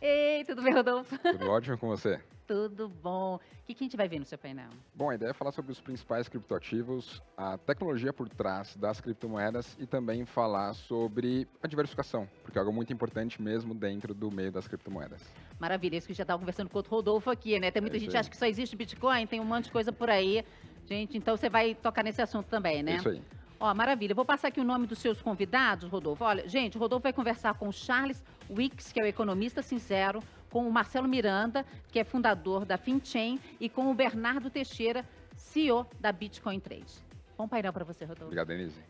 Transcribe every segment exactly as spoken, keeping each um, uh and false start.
Ei, tudo bem, Rodolfo? Tudo ótimo com você? Tudo bom. O que que a gente vai ver no seu painel? Bom, a ideia é falar sobre os principais criptoativos, a tecnologia por trás das criptomoedas e também falar sobre a diversificação, porque é algo muito importante mesmo dentro do meio das criptomoedas. Maravilha, isso que já estava conversando com o outro Rodolfo aqui, né? Tem muita É gente isso que aí. acha que só existe Bitcoin, tem um monte de coisa por aí. Gente, então você vai tocar nesse assunto também, É né? isso aí. Ó, maravilha. Eu vou passar aqui o nome dos seus convidados, Rodolfo. Olha, gente, o Rodolfo vai conversar com o Charles Wicks, que é o economista sincero, com o Marcelo Miranda, que é fundador da FinChain, e com o Bernardo Teixeira, C E O da Bitcoin Trade. Bom painel para você, Rodolfo. Obrigado, Denise.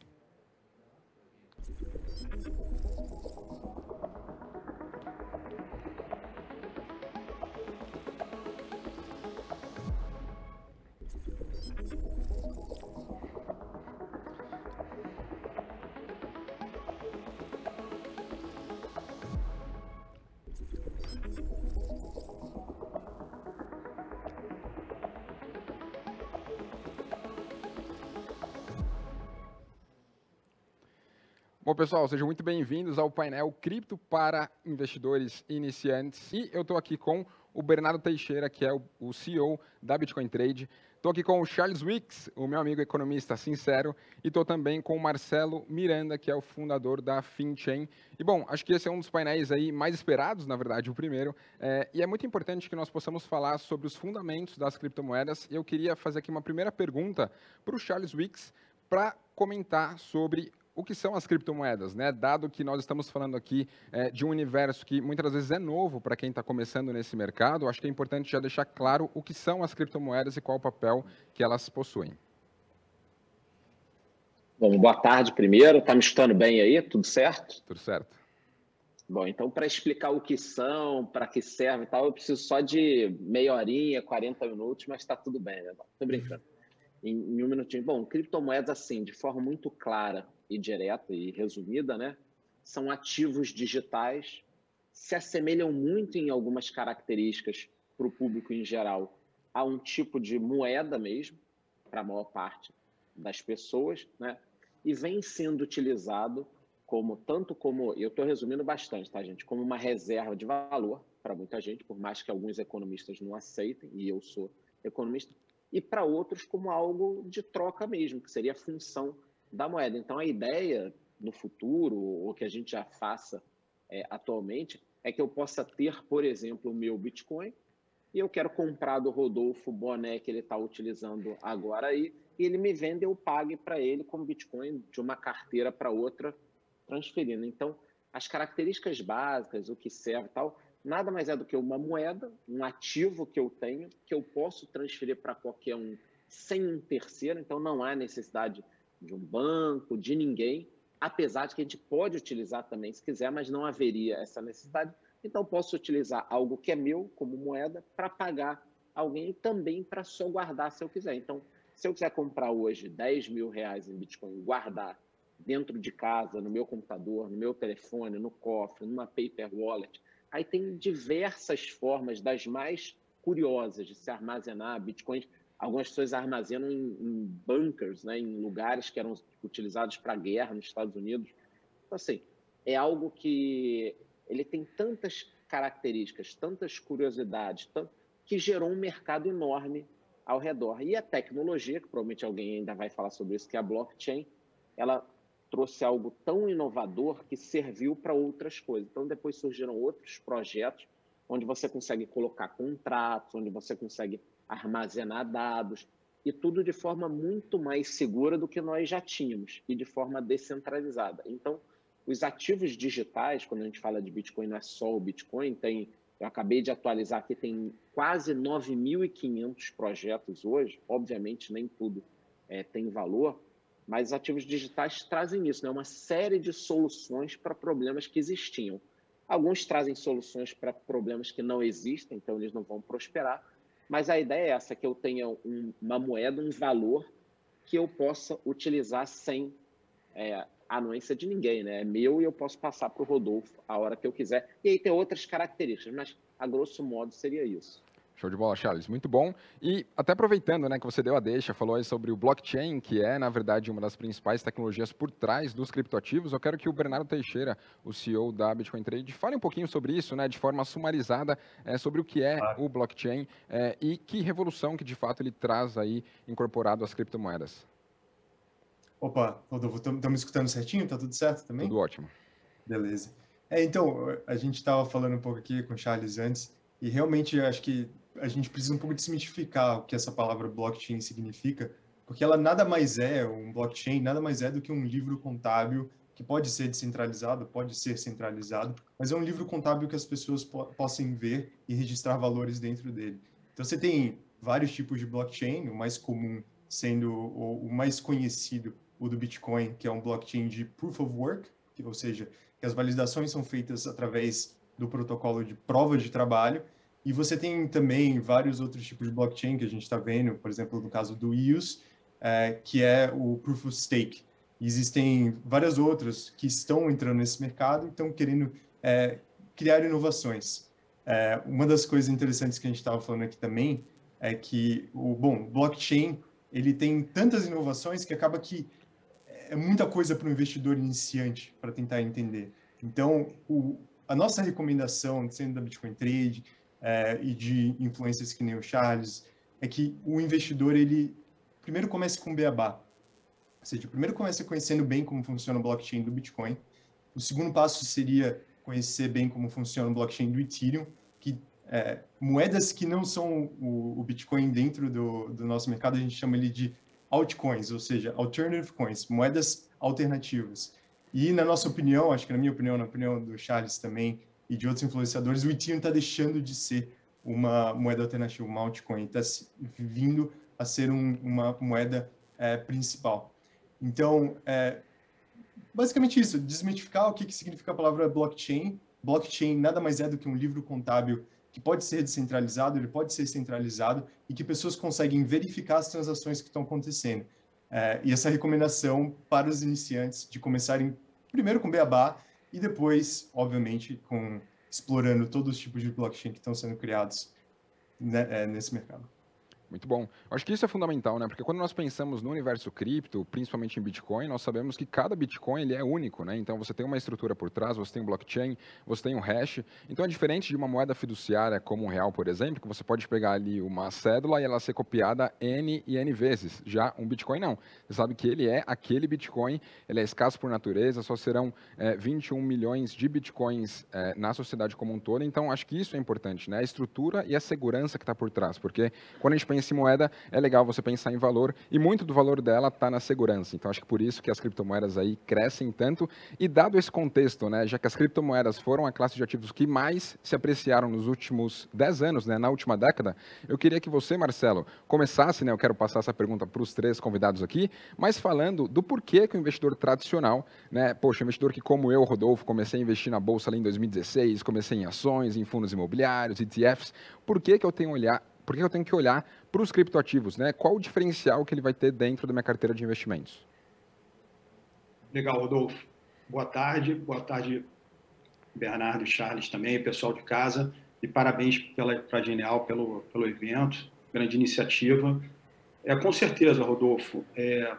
Bom, pessoal, sejam muito bem-vindos ao painel Cripto para Investidores Iniciantes. E eu estou aqui com o Bernardo Teixeira, que é o, o C E O da Bitcoin Trade. Estou aqui com o Charles Wicks, o meu amigo economista sincero. E estou também com o Marcelo Miranda, que é o fundador da FinChain. E, bom, acho que esse é um dos painéis aí mais esperados, na verdade, o primeiro. É, e é muito importante que nós possamos falar sobre os fundamentos das criptomoedas. E eu queria fazer aqui uma primeira pergunta para o Charles Wicks para comentar sobre o que são as criptomoedas, né? Dado que nós estamos falando aqui é, de um universo que muitas vezes é novo para quem está começando nesse mercado, acho que é importante já deixar claro o que são as criptomoedas e qual o papel que elas possuem. Bom, boa tarde primeiro. Tá me escutando bem aí? Tudo certo? Tudo certo. Bom, então para explicar o que são, para que serve e tal, eu preciso só de meia horinha, quarenta minutos, mas está tudo bem, né? Tô brincando. Em, em um minutinho. Bom, criptomoedas, assim, de forma muito clara e direta e resumida, né? São ativos digitais, se assemelham muito em algumas características para o público em geral a um tipo de moeda mesmo, para a maior parte das pessoas, né? E vem sendo utilizado como, tanto como, eu estou resumindo bastante, tá, gente? Como uma reserva de valor para muita gente, por mais que alguns economistas não aceitem, e eu sou economista, e para outros como algo de troca mesmo, que seria a função da moeda. Então, a ideia no futuro, ou que a gente já faça é, atualmente, é que eu possa ter, por exemplo, o meu Bitcoin, e eu quero comprar do Rodolfo o boné que ele está utilizando agora aí, e ele me vende, eu pague para ele como Bitcoin de uma carteira para outra, transferindo. Então, as características básicas, o que serve e tal, nada mais é do que uma moeda, um ativo que eu tenho, que eu posso transferir para qualquer um sem um terceiro, então não há necessidade de um banco, de ninguém, apesar de que a gente pode utilizar também se quiser, mas não haveria essa necessidade. Então posso utilizar algo que é meu como moeda para pagar alguém e também para só guardar se eu quiser. Então, se eu quiser comprar hoje dez mil reais em Bitcoin, guardar dentro de casa, no meu computador, no meu telefone, no cofre, numa paper wallet, aí tem diversas formas, das mais curiosas, de se armazenar bitcoins. Algumas pessoas armazenam em, em bunkers, né, em lugares que eram utilizados para guerra nos Estados Unidos. Então, assim, é algo que ele tem tantas características, tantas curiosidades, tanto, que gerou um mercado enorme ao redor. E a tecnologia, que provavelmente alguém ainda vai falar sobre isso, que é a blockchain, ela trouxe algo tão inovador que serviu para outras coisas. Então, depois surgiram outros projetos onde você consegue colocar contratos, onde você consegue armazenar dados, e tudo de forma muito mais segura do que nós já tínhamos, e de forma descentralizada. Então, os ativos digitais, quando a gente fala de Bitcoin, não é só o Bitcoin, tem, eu acabei de atualizar aqui, tem quase nove mil e quinhentos projetos hoje, obviamente nem tudo é, tem valor, mas ativos digitais trazem isso, né? Uma série de soluções para problemas que existiam. Alguns trazem soluções para problemas que não existem, então eles não vão prosperar, mas a ideia é essa, que eu tenha um, uma moeda, um valor que eu possa utilizar sem é, anuência de ninguém, né? É meu e eu posso passar para o Rodolfo a hora que eu quiser. E aí tem outras características, mas a grosso modo seria isso. Show de bola, Charles. Muito bom. E até aproveitando, né, que você deu a deixa, falou aí sobre o blockchain, que é, na verdade, uma das principais tecnologias por trás dos criptoativos, eu quero que o Bernardo Teixeira, o C E O da Bitcoin Trade, fale um pouquinho sobre isso, né, de forma sumarizada, é, sobre o que é claro. o blockchain é, e que revolução que, de fato, ele traz aí incorporado às criptomoedas. Opa, Rodolfo, estamos me escutando certinho? Tá tudo certo também? Tudo ótimo. Beleza. É, então, a gente estava falando um pouco aqui com o Charles antes, e realmente acho que a gente precisa um pouco desmistificar o que essa palavra blockchain significa, porque ela nada mais é, um blockchain nada mais é do que um livro contábil que pode ser descentralizado, pode ser centralizado, mas é um livro contábil que as pessoas po possam ver e registrar valores dentro dele. Então você tem vários tipos de blockchain, o mais comum sendo o, o mais conhecido, o do Bitcoin, que é um blockchain de Proof of Work, que, ou seja, que as validações são feitas através do protocolo de prova de trabalho. E você tem também vários outros tipos de blockchain que a gente está vendo, por exemplo, no caso do E U S, é, que é o Proof of Stake. E existem várias outras que estão entrando nesse mercado e estão querendo é, criar inovações. É, uma das coisas interessantes que a gente estava falando aqui também é que o bom blockchain ele tem tantas inovações que acaba que é muita coisa para o investidor iniciante para tentar entender. Então, o, a nossa recomendação, sendo da Bitcoin Trade é, e de influências que nem o Charles, é que o investidor, ele primeiro comece com beabá. Ou seja, primeiro comece conhecendo bem como funciona o blockchain do Bitcoin. O segundo passo seria conhecer bem como funciona o blockchain do Ethereum, que é, moedas que não são o, o Bitcoin dentro do, do nosso mercado, a gente chama ele de altcoins, ou seja, alternative coins, moedas alternativas. E na nossa opinião, acho que na minha opinião, na opinião do Charles também e de outros influenciadores, o Ethereum está deixando de ser uma moeda alternativa, uma altcoin, está vindo a ser um, uma moeda é, principal. Então, é, basicamente isso, desmitificar o que, que significa a palavra blockchain. Blockchain nada mais é do que um livro contábil que pode ser descentralizado, ele pode ser centralizado e que pessoas conseguem verificar as transações que estão acontecendo. É, e essa recomendação para os iniciantes de começarem primeiro com beabá e depois, obviamente, com explorando todos os tipos de blockchain que estão sendo criados, né, é, nesse mercado. Muito bom. Acho que isso é fundamental, né? Porque quando nós pensamos no universo cripto, principalmente em Bitcoin, nós sabemos que cada Bitcoin ele é único, né? Então você tem uma estrutura por trás, você tem um blockchain, você tem um hash. Então é diferente de uma moeda fiduciária como um real, por exemplo, que você pode pegar ali uma cédula e ela ser copiada N e N vezes. Já um Bitcoin não. Você sabe que ele é aquele Bitcoin, ele é escasso por natureza, só serão é, vinte e um milhões de Bitcoins é, na sociedade como um todo. Então acho que isso é importante, né? A estrutura e a segurança que está por trás. Porque quando a gente pensa em moeda, é legal você pensar em valor e muito do valor dela está na segurança. Então, acho que por isso que as criptomoedas aí crescem tanto e dado esse contexto, né, já que as criptomoedas foram a classe de ativos que mais se apreciaram nos últimos dez anos, né, na última década, eu queria que você, Marcelo, começasse, né, eu quero passar essa pergunta para os três convidados aqui, mas falando do porquê que o investidor tradicional, né, poxa, investidor que como eu, Rodolfo, comecei a investir na bolsa ali em dois mil e dezesseis, comecei em ações, em fundos imobiliários, E T Fs, por que que eu tenho olhar Por que eu tenho que olhar para os criptoativos, né? Qual o diferencial que ele vai ter dentro da minha carteira de investimentos? Legal, Rodolfo. Boa tarde. Boa tarde, Bernardo e Charles também, pessoal de casa. E parabéns para a Genial pelo, pelo evento, grande iniciativa. É, com certeza, Rodolfo, é,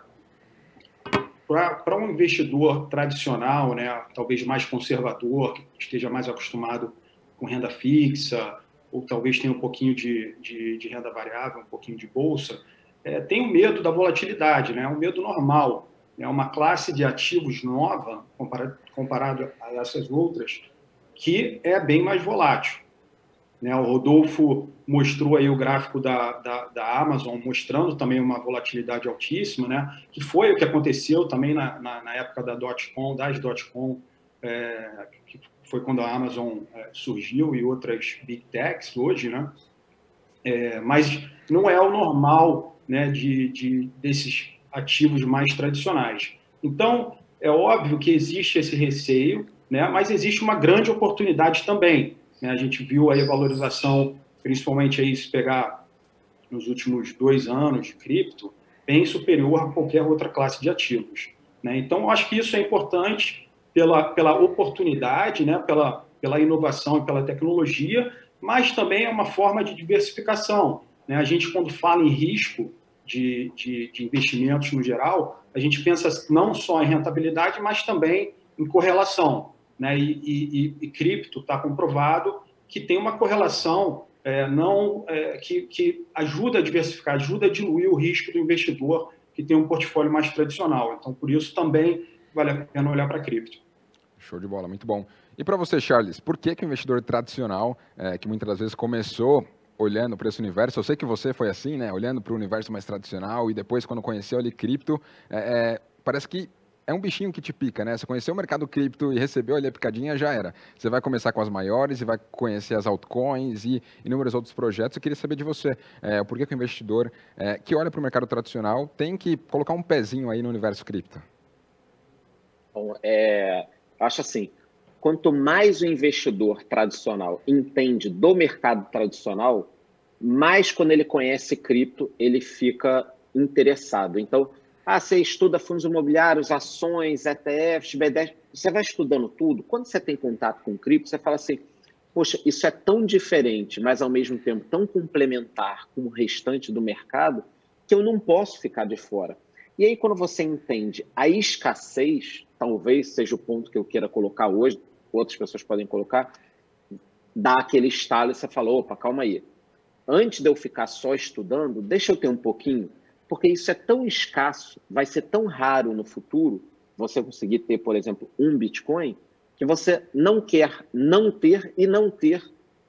para um investidor tradicional, né, talvez mais conservador, que esteja mais acostumado com renda fixa, ou talvez tenha um pouquinho de, de, de renda variável, um pouquinho de bolsa, é, tem um medo da volatilidade, né? É um medo normal. É uma classe de ativos nova, comparado, comparado a essas outras, que é bem mais volátil. Né? O Rodolfo mostrou aí o gráfico da, da, da Amazon, mostrando também uma volatilidade altíssima, né? Que foi o que aconteceu também na, na, na época da dot-com, das dot-com, é, que foi quando a Amazon é, surgiu e outras big techs hoje, né? É, mas não é o normal, né, de, de, desses ativos mais tradicionais. Então, é óbvio que existe esse receio, né, mas existe uma grande oportunidade também. Né? A gente viu aí a valorização, principalmente aí, se pegar nos últimos dois anos de cripto, bem superior a qualquer outra classe de ativos. Né? Então, eu acho que isso é importante pela, pela oportunidade, né, pela, pela inovação e pela tecnologia, mas também é uma forma de diversificação, né? A gente, quando fala em risco de, de, de investimentos no geral, a gente pensa não só em rentabilidade, mas também em correlação, né? E, e, e cripto está comprovado que tem uma correlação é, não, é, que, que ajuda a diversificar, ajuda a diluir o risco do investidor que tem um portfólio mais tradicional. Então, por isso, também vale a pena olhar para cripto. Show de bola, muito bom. E para você, Charles, por que, que o investidor tradicional, é, que muitas das vezes começou olhando para esse universo, eu sei que você foi assim, né, olhando para o universo mais tradicional e depois, quando conheceu ali cripto, é, é, parece que é um bichinho que te pica, né? Você conheceu o mercado cripto e recebeu ali a picadinha, já era. Você vai começar com as maiores e vai conhecer as altcoins e inúmeros outros projetos. Eu queria saber de você, é, por que, que o investidor é, que olha para o mercado tradicional tem que colocar um pezinho aí no universo cripto? Bom, é, acho assim, quanto mais o investidor tradicional entende do mercado tradicional, mais quando ele conhece cripto, ele fica interessado. Então, ah, você estuda fundos imobiliários, ações, E T Fs, B D S, você vai estudando tudo. Quando você tem contato com cripto, você fala assim, poxa, isso é tão diferente, mas ao mesmo tempo tão complementar com o restante do mercado, que eu não posso ficar de fora. E aí, quando você entende a escassez, talvez seja o ponto que eu queira colocar hoje, outras pessoas podem colocar, dá aquele estalo e você fala, opa, calma aí. Antes de eu ficar só estudando, deixa eu ter um pouquinho, porque isso é tão escasso, vai ser tão raro no futuro, você conseguir ter, por exemplo, um Bitcoin, que você não quer não ter e não ter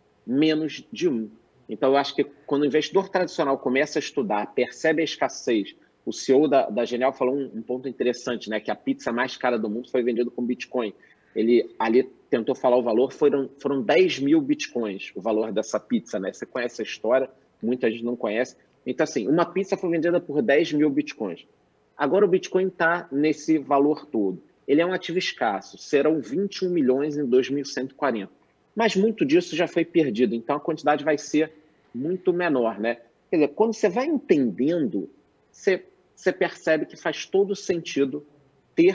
menos de um. Então, eu acho que quando o investidor tradicional começa a estudar, percebe a escassez, o C E O da, da Genial falou um, um ponto interessante, né, que a pizza mais cara do mundo foi vendida com Bitcoin. Ele ali tentou falar o valor, foram, foram dez mil Bitcoins o valor dessa pizza, né? Você conhece a história, muita gente não conhece. Então, assim, uma pizza foi vendida por dez mil Bitcoins. Agora o Bitcoin está nesse valor todo. Ele é um ativo escasso, serão vinte e um milhões em dois mil cento e quarenta. Mas muito disso já foi perdido, então a quantidade vai ser muito menor, né? Quer dizer, quando você vai entendendo, você, você percebe que faz todo sentido ter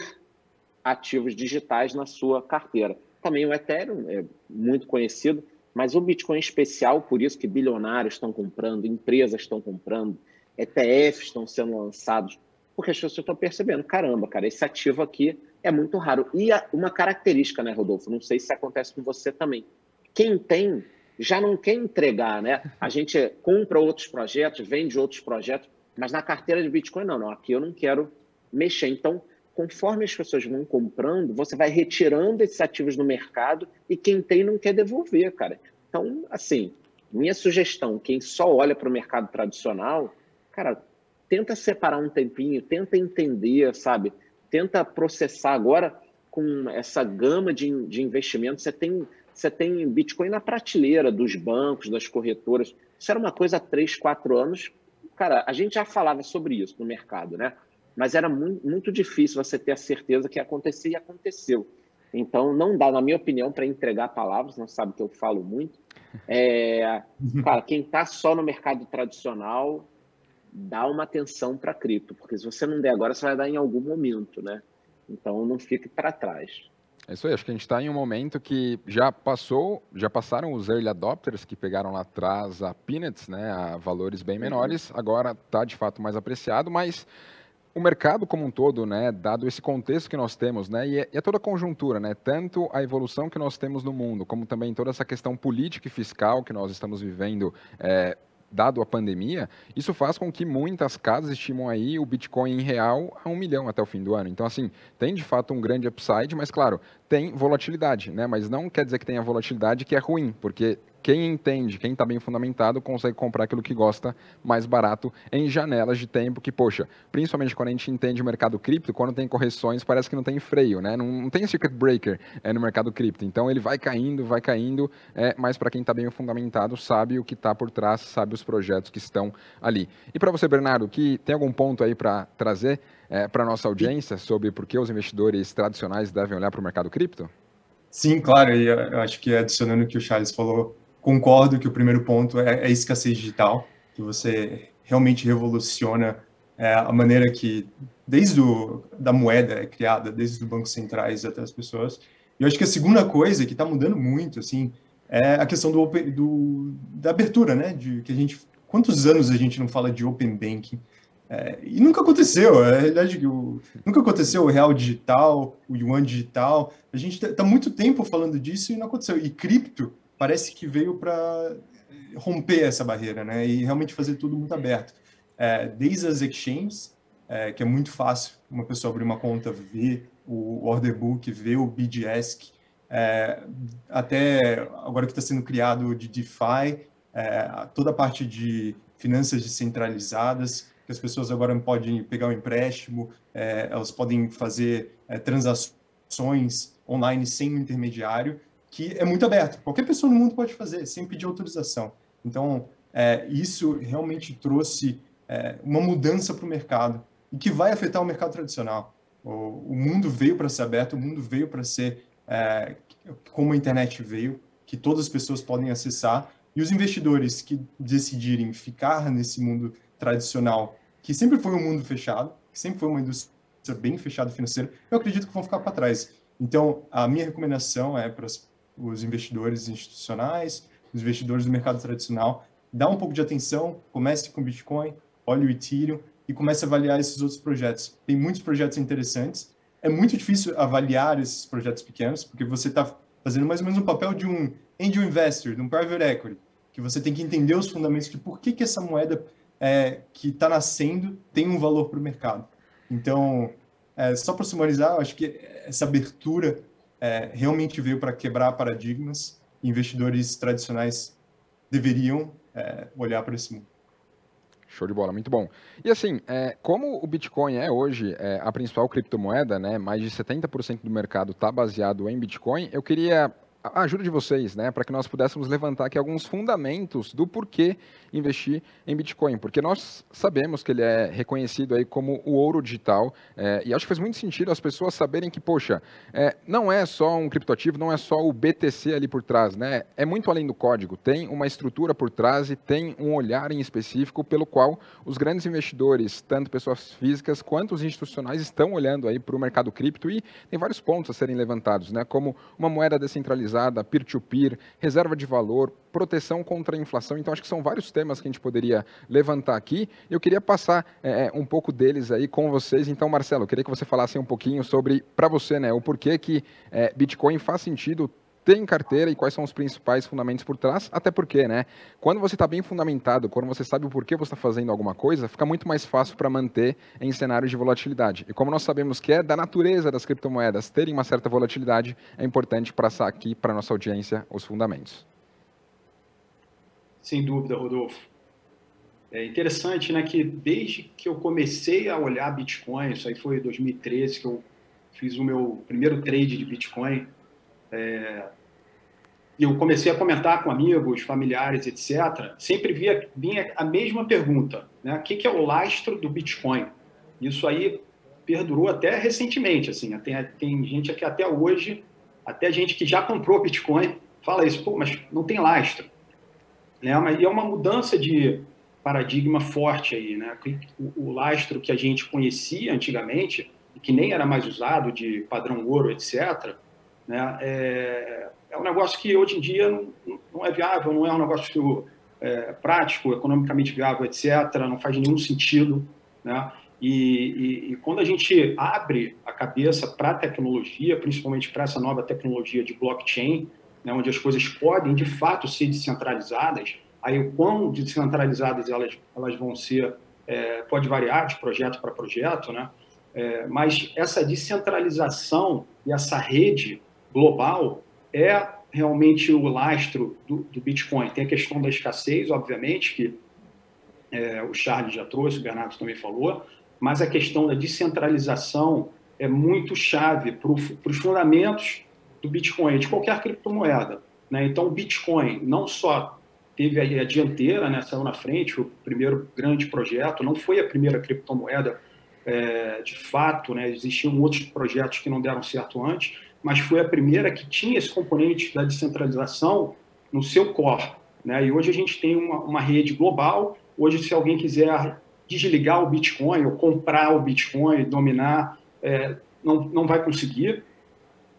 ativos digitais na sua carteira. Também o Ethereum é muito conhecido, mas o Bitcoin é especial, por isso que bilionários estão comprando, empresas estão comprando, E T Fs estão sendo lançados, porque as pessoas estão percebendo, caramba, cara, esse ativo aqui é muito raro. E uma característica, né, Rodolfo? Não sei se acontece com você também. Quem tem já não quer entregar, né? A gente compra outros projetos, vende outros projetos, mas na carteira de Bitcoin, não, não, aqui eu não quero mexer. Então, conforme as pessoas vão comprando, você vai retirando esses ativos no mercado e quem tem não quer devolver, cara. Então, assim, minha sugestão, quem só olha para o mercado tradicional, cara, tenta separar um tempinho, tenta entender, sabe? Tenta processar agora com essa gama de, de investimentos. Você tem, você tem Bitcoin na prateleira dos bancos, das corretoras. Isso era uma coisa há três, quatro anos. Cara, a gente já falava sobre isso no mercado, né? Mas era muito, muito difícil você ter a certeza que ia acontecer e aconteceu. Então, não dá, na minha opinião, para entregar palavras, não sabe que eu falo muito. É, cara, quem está só no mercado tradicional, dá uma atenção para cripto, porque se você não der agora, você vai dar em algum momento, né? Então, não fique para trás. É isso aí, acho que a gente está em um momento que já passou, já passaram os early adopters que pegaram lá atrás a peanuts, né, a valores bem menores, uhum. Agora está de fato mais apreciado, mas o mercado como um todo, né, dado esse contexto que nós temos, né, e é, e é toda a conjuntura, né, tanto a evolução que nós temos no mundo, como também toda essa questão política e fiscal que nós estamos vivendo, é, dado a pandemia, isso faz com que muitas casas estimam aí o Bitcoin em real a um milhão até o fim do ano. Então, assim, tem de fato um grande upside, mas claro, tem volatilidade, né? Mas não quer dizer que tenha volatilidade que é ruim, porque quem entende, quem está bem fundamentado, consegue comprar aquilo que gosta mais barato em janelas de tempo que, poxa, principalmente quando a gente entende o mercado cripto, quando tem correções, parece que não tem freio, né? Não, não tem circuit breaker é, no mercado cripto. Então, ele vai caindo, vai caindo, é, mas para quem está bem fundamentado, sabe o que está por trás, sabe os projetos que estão ali. E para você, Bernardo, que tem algum ponto aí para trazer é, para a nossa audiência sobre por que os investidores tradicionais devem olhar para o mercado cripto? Sim, claro, e eu acho que adicionando o que o Charles falou, concordo que o primeiro ponto é a escassez digital, que você realmente revoluciona é, a maneira que, desde o, da moeda é criada, desde os bancos centrais até as pessoas. E eu acho que a segunda coisa que está mudando muito, assim, é a questão do, open, do da abertura, né? De que a gente, quantos anos a gente não fala de Open Banking? É, e nunca aconteceu, é a realidade que o, nunca aconteceu o real digital, o yuan digital. A gente está muito tempo falando disso e não aconteceu. E cripto parece que veio para romper essa barreira, né? E realmente fazer tudo muito aberto. É, desde as exchanges, é, que é muito fácil uma pessoa abrir uma conta, ver o order book, ver o B D S C, é, até agora que está sendo criado de DeFi, é, toda a parte de finanças descentralizadas, que as pessoas agora podem pegar um empréstimo, é, elas podem fazer é, transações online sem um intermediário, que é muito aberto. Qualquer pessoa no mundo pode fazer, sem pedir autorização. Então, é, isso realmente trouxe é, uma mudança para o mercado, e que vai afetar o mercado tradicional. O, o mundo veio para ser aberto, o mundo veio para ser é, como a internet veio, que todas as pessoas podem acessar, e os investidores que decidirem ficar nesse mundo tradicional, que sempre foi um mundo fechado, que sempre foi uma indústria bem fechada financeira, eu acredito que vão ficar para trás. Então, a minha recomendação é para os investidores institucionais, os investidores do mercado tradicional, dá um pouco de atenção, comece com Bitcoin, olhe o Ethereum e comece a avaliar esses outros projetos. Tem muitos projetos interessantes. É muito difícil avaliar esses projetos pequenos, porque você está fazendo mais ou menos um papel de um angel investor, de um private equity, que você tem que entender os fundamentos de por que, que essa moeda é, que está nascendo tem um valor para o mercado. Então, é, só para sumarizar, eu acho que essa abertura é, realmente veio para quebrar paradigmas. Investidores tradicionais deveriam é, olhar para esse mundo. Show de bola, muito bom. E assim, é, como o Bitcoin é hoje é, a principal criptomoeda, né, mais de setenta por cento do mercado está baseado em Bitcoin, eu queria a ajuda de vocês, né, para que nós pudéssemos levantar aqui alguns fundamentos do porquê investir em Bitcoin, porque nós sabemos que ele é reconhecido aí como o ouro digital, é, e acho que faz muito sentido as pessoas saberem que, poxa, é, não é só um criptoativo, não é só o B T C ali por trás, né, é muito além do código, tem uma estrutura por trás e tem um olhar em específico pelo qual os grandes investidores, tanto pessoas físicas quanto os institucionais, estão olhando aí para o mercado cripto, e tem vários pontos a serem levantados, né, como uma moeda descentralizada, peer-to-peer, reserva de valor, proteção contra a inflação. Então, acho que são vários temas que a gente poderia levantar aqui. Eu queria passar é, um pouco deles aí com vocês. Então, Marcelo, eu queria que você falasse um pouquinho sobre, para você, né, o porquê que é, Bitcoin faz sentido ter em carteira e quais são os principais fundamentos por trás, até porque, né, quando você está bem fundamentado, quando você sabe o porquê você está fazendo alguma coisa, fica muito mais fácil para manter em cenários de volatilidade. E como nós sabemos que é da natureza das criptomoedas terem uma certa volatilidade, é importante passar aqui para a nossa audiência os fundamentos. Sem dúvida, Rodolfo. É interessante, né, que desde que eu comecei a olhar Bitcoin, isso aí foi em dois mil e treze, que eu fiz o meu primeiro trade de Bitcoin, É, e eu comecei a comentar com amigos, familiares, etcétera, sempre via, vinha a mesma pergunta, né? O que, que é o lastro do Bitcoin? Isso aí perdurou até recentemente, assim, tem, tem gente aqui até hoje, até gente que já comprou Bitcoin, fala isso, pô, mas não tem lastro. Né? E é uma mudança de paradigma forte aí, né? O, o lastro que a gente conhecia antigamente, que nem era mais usado, de padrão ouro, etcétera, né? É, é um negócio que hoje em dia não, não é viável, não é um negócio é, prático, economicamente viável, etcétera, não faz nenhum sentido, né? E, e, e quando a gente abre a cabeça para a tecnologia, principalmente para essa nova tecnologia de blockchain, né, onde as coisas podem, de fato, ser descentralizadas, aí o quão descentralizadas elas, elas vão ser, é, pode variar de projeto para projeto, né? É, mas essa descentralização e essa rede global é realmente o lastro do, do Bitcoin. Tem a questão da escassez, obviamente, que é, o Charles já trouxe, o Bernardo também falou, mas a questão da descentralização é muito chave para os fundamentos do Bitcoin, de qualquer criptomoeda. Né? Então, o Bitcoin não só teve a, a dianteira, né, saiu na frente, o primeiro grande projeto, não foi a primeira criptomoeda é, de fato, né, existiam outros projetos que não deram certo antes, mas foi a primeira que tinha esse componente da descentralização no seu core. Né? E hoje a gente tem uma, uma rede global. Hoje, se alguém quiser desligar o Bitcoin ou comprar o Bitcoin, dominar, é, não, não vai conseguir.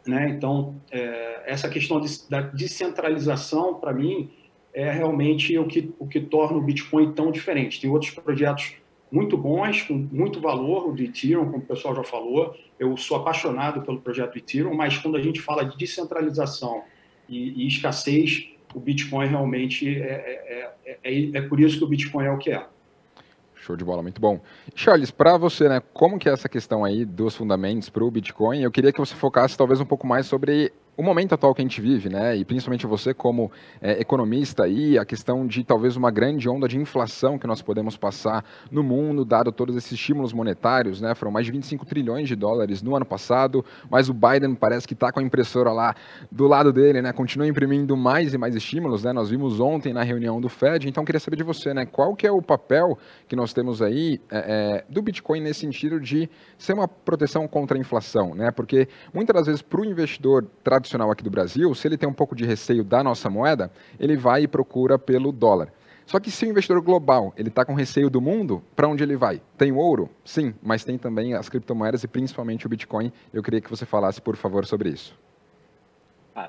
né? Então, é, essa questão de, da descentralização, para mim, é realmente o que, o que torna o Bitcoin tão diferente. Tem outros projetos muito bons, com muito valor, o de Ethereum, como o pessoal já falou. Eu sou apaixonado pelo projeto do Ethereum, mas quando a gente fala de descentralização e, e escassez, o Bitcoin realmente é, é, é, é por isso que o Bitcoin é o que é. Show de bola, muito bom. Charles, para você, né, como que é essa questão aí dos fundamentos para o Bitcoin? Eu queria que você focasse talvez um pouco mais sobre o momento atual que a gente vive, né, e principalmente você como é, economista aí, a questão de talvez uma grande onda de inflação que nós podemos passar no mundo, dado todos esses estímulos monetários, né, foram mais de vinte e cinco trilhões de dólares no ano passado, mas o Biden parece que está com a impressora lá do lado dele, né, continua imprimindo mais e mais estímulos, né, nós vimos ontem na reunião do Fed, então eu queria saber de você, né, qual que é o papel que nós temos aí é, é, do Bitcoin nesse sentido de ser uma proteção contra a inflação, né, porque muitas das vezes para o investidor tradicional aqui do Brasil, se ele tem um pouco de receio da nossa moeda, ele vai e procura pelo dólar. Só que se o investidor global ele está com receio do mundo, para onde ele vai? Tem o ouro? Sim, mas tem também as criptomoedas e principalmente o Bitcoin. Eu queria que você falasse, por favor, sobre isso. Ah,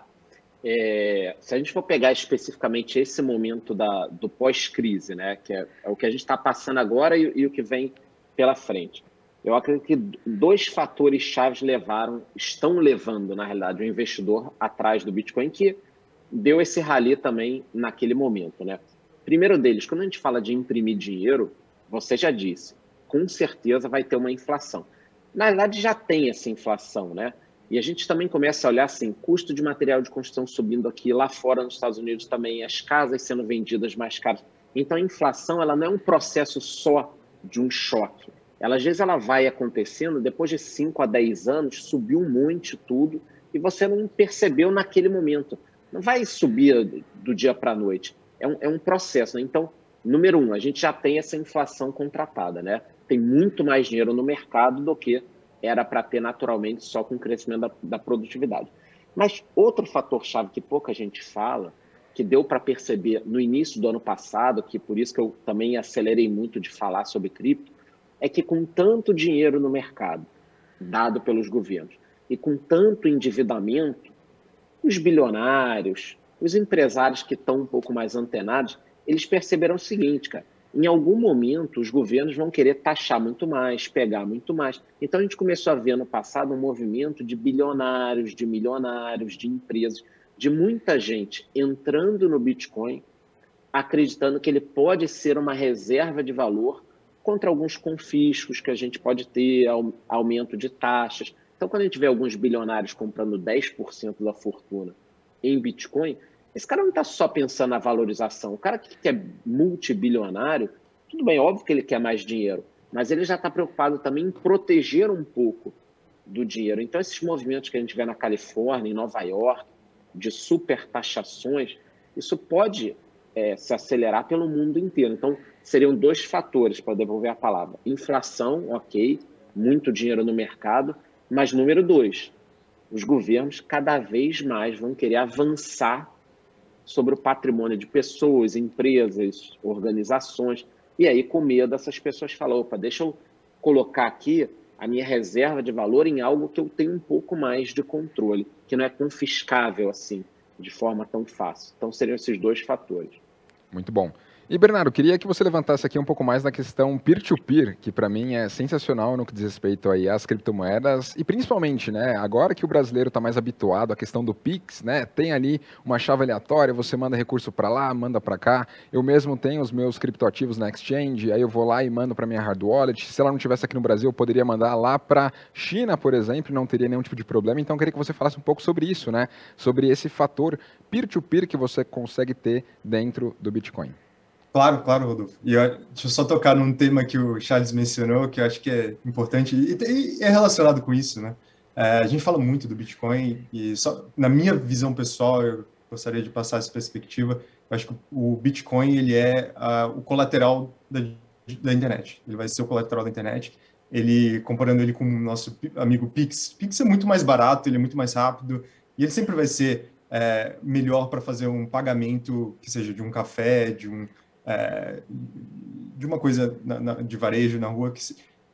é, se a gente for pegar especificamente esse momento da, do pós-crise, né, que é, é o que a gente está passando agora e, e o que vem pela frente. Eu acredito que dois fatores chaves levaram, estão levando, na realidade, o investidor atrás do Bitcoin, que deu esse rally também naquele momento, né? Primeiro deles, quando a gente fala de imprimir dinheiro, você já disse, com certeza vai ter uma inflação. Na realidade, já tem essa inflação, né? E a gente também começa a olhar assim, custo de material de construção subindo aqui, lá fora nos Estados Unidos também, as casas sendo vendidas mais caras. Então, a inflação, ela não é um processo só de um choque. Ela, às vezes ela vai acontecendo, depois de cinco a dez anos, subiu um monte tudo e você não percebeu naquele momento. Não vai subir do dia para a noite. É um, é um processo, né? Então, número um, a gente já tem essa inflação contratada, né? Tem muito mais dinheiro no mercado do que era para ter naturalmente só com o crescimento da, da produtividade. Mas outro fator-chave que pouca gente fala, que deu para perceber no início do ano passado, que por isso que eu também acelerei muito de falar sobre cripto, é que com tanto dinheiro no mercado, dado pelos governos, e com tanto endividamento, os bilionários, os empresários que estão um pouco mais antenados, eles perceberam o seguinte, cara, em algum momento os governos vão querer taxar muito mais, pegar muito mais. Então a gente começou a ver no passado um movimento de bilionários, de milionários, de empresas, de muita gente entrando no Bitcoin, acreditando que ele pode ser uma reserva de valor contra alguns confiscos que a gente pode ter, aumento de taxas. Então, quando a gente vê alguns bilionários comprando dez por cento da fortuna em Bitcoin, esse cara não está só pensando na valorização. O cara que é multibilionário, tudo bem, óbvio que ele quer mais dinheiro, mas ele já está preocupado também em proteger um pouco do dinheiro. Então, esses movimentos que a gente vê na Califórnia, em Nova York, de super taxações, isso pode é, se acelerar pelo mundo inteiro. Então, seriam dois fatores para devolver a palavra. Inflação, ok, muito dinheiro no mercado, mas número dois, os governos cada vez mais vão querer avançar sobre o patrimônio de pessoas, empresas, organizações, e aí com medo essas pessoas falam, opa, deixa eu colocar aqui a minha reserva de valor em algo que eu tenho um pouco mais de controle, que não é confiscável assim, de forma tão fácil. Então seriam esses dois fatores. Muito bom. E, Bernardo, queria que você levantasse aqui um pouco mais na questão peer-to-peer, que para mim é sensacional no que diz respeito aí às criptomoedas, e principalmente, né, agora que o brasileiro está mais habituado à questão do Pix, né, tem ali uma chave aleatória, você manda recurso para lá, manda para cá, eu mesmo tenho os meus criptoativos na Exchange, aí eu vou lá e mando para minha hard wallet, se ela não tivesse aqui no Brasil, eu poderia mandar lá para China, por exemplo, não teria nenhum tipo de problema, então eu queria que você falasse um pouco sobre isso, né, sobre esse fator peer-to-peer que você consegue ter dentro do Bitcoin. Claro, claro, Rodolfo. E eu, deixa eu só tocar num tema que o Charles mencionou, que eu acho que é importante e, e é relacionado com isso, né? É, a gente fala muito do Bitcoin e só na minha visão pessoal, eu gostaria de passar essa perspectiva. Eu acho que o Bitcoin ele é uh, o colateral da, da internet. Ele vai ser o colateral da internet. Ele, comparando ele com o nosso amigo Pix, Pix é muito mais barato, ele é muito mais rápido e ele sempre vai ser é, melhor para fazer um pagamento que seja de um café, de um É, de uma coisa na, na, de varejo na rua, que,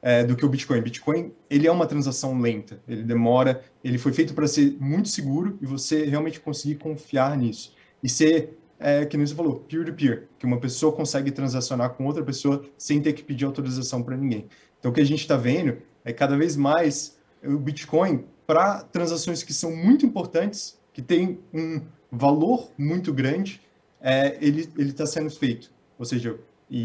é, do que o Bitcoin. Bitcoin, ele é uma transação lenta, ele demora, ele foi feito para ser muito seguro e você realmente conseguir confiar nisso. E ser, é, que nem você falou, peer-to-peer, que uma pessoa consegue transacionar com outra pessoa sem ter que pedir autorização para ninguém. Então, o que a gente está vendo é cada vez mais o Bitcoin para transações que são muito importantes, que tem um valor muito grande, é, ele ele está sendo feito. Ou seja,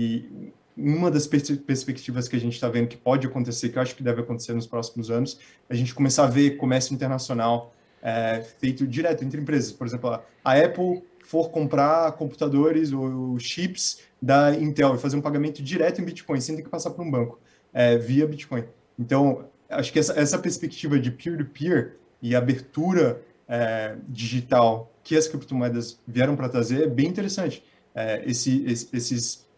e uma das pers perspectivas que a gente está vendo que pode acontecer, que eu acho que deve acontecer nos próximos anos, é a gente começar a ver comércio internacional é, feito direto entre empresas. Por exemplo, a Apple for comprar computadores ou chips da Intel e fazer um pagamento direto em Bitcoin, sem ter que passar por um banco, é, via Bitcoin. Então, acho que essa, essa perspectiva de peer-to-peer e abertura é, digital que as criptomoedas vieram para trazer é bem interessante. É, esse, esse, esses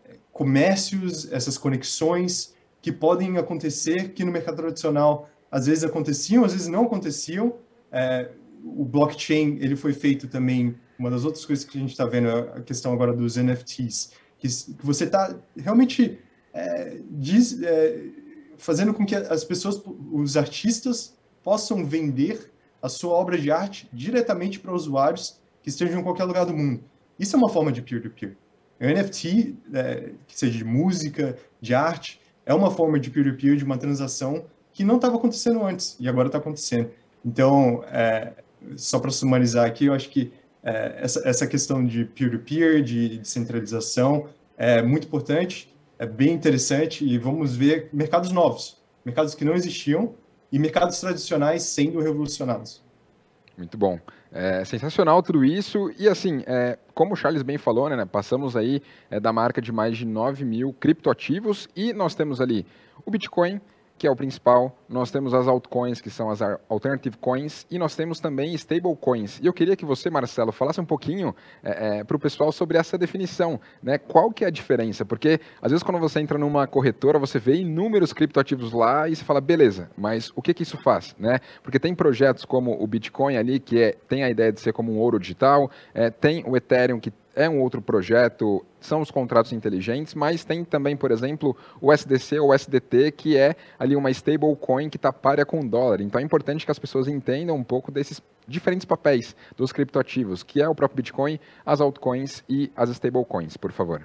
comércios, essas conexões que podem acontecer que no mercado tradicional às vezes aconteciam, às vezes não aconteciam. É, o blockchain, ele foi feito também, uma das outras coisas que a gente está vendo é a questão agora dos N F Ts, que, que você está realmente é, diz, é, fazendo com que as pessoas, os artistas, possam vender a sua obra de arte diretamente para usuários que estejam em qualquer lugar do mundo. Isso é uma forma de peer-to-peer. O N F T, é, que seja de música, de arte, é uma forma de peer-to-peer, de uma transação que não estava acontecendo antes, e agora está acontecendo. Então, é, só para sumarizar aqui, eu acho que é, essa, essa questão de peer-to-peer, de descentralização, é muito importante, é bem interessante, e vamos ver mercados novos, mercados que não existiam, e mercados tradicionais sendo revolucionados. Muito bom. É sensacional tudo isso. E assim, é, como o Charles bem falou, né, passamos aí é, da marca de mais de nove mil criptoativos e nós temos ali o Bitcoin, que é o principal, nós temos as altcoins, que são as alternative coins, e nós temos também stablecoins. E eu queria que você, Marcelo, falasse um pouquinho é, é, para o pessoal sobre essa definição, né? Qual que é a diferença? Porque, às vezes, quando você entra numa corretora, você vê inúmeros criptoativos lá e você fala, beleza, mas o que que isso faz, né? Porque tem projetos como o Bitcoin ali, que é, tem a ideia de ser como um ouro digital, é, tem o Ethereum, que é um outro projeto, são os contratos inteligentes, mas tem também, por exemplo, o S D C ou S D T, que é ali uma stablecoin que está párea com o dólar. Então é importante que as pessoas entendam um pouco desses diferentes papéis dos criptoativos, que é o próprio Bitcoin, as altcoins e as stablecoins, por favor.